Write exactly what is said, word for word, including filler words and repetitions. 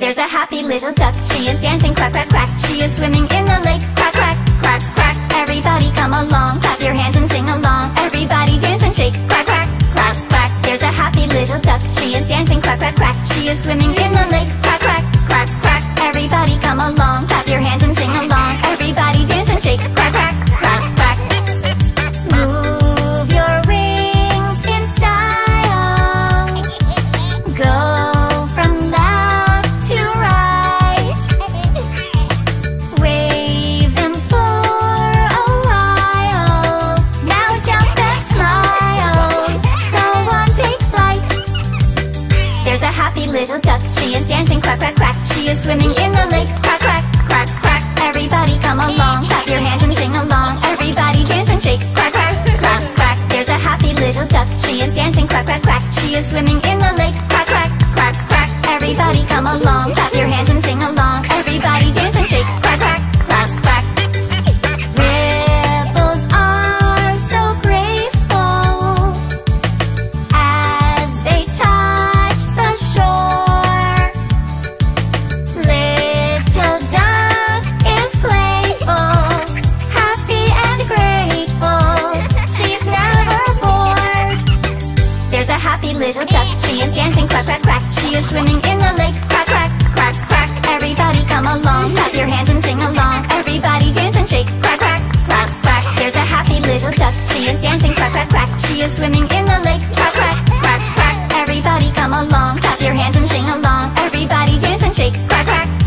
There's a happy little duck, she is dancing quack, quack, quack. She is swimming in the lake, quack, quack, quack, quack. Everybody come along, clap your hands and sing along. Everybody dance and shake, quack, quack, quack, quack. There's a happy little duck, she is dancing quack, quack, quack. She is swimming in the lake, quack, quack, quack, quack. Everybody come along, clap your hands and sing along. Everybody dance and shake, quack, quack, quack, quack. Move your wings in style. Go from left to right. Wave them for a while. Now jump and smile. Go on, take flight. There's a happy little duck, she is dancing quack, quack, quack. She is swimming in the lake, quack, quack, quack, quack. Everybody come along, clap your hands and sing along. Everybody dance and shake, quack, quack, quack, quack. There's a happy little duck, she is dancing quack, quack, quack. She is swimming in the lake, quack, quack, quack, quack. Everybody come along, clap your hands and sing along. Everybody dance and shake, quack, quack, quack, quack. Ripples are so graceful as they touch the shore. Little duck is playful, happy and grateful. She's never bored. There's a happy little duck, she is dancing quack, quack, quack. She is swimming in the lake, quack, quack, quack, quack. Everybody come along, clap your hands and sing along. Everybody dance and shake, quack, quack, quack, quack. There's a happy little duck, she is dancing quack, quack, quack. She is swimming in the lake, quack, quack, quack, quack. Everybody come along, clap your hands and sing along. Everybody dance and shake, quack, quack,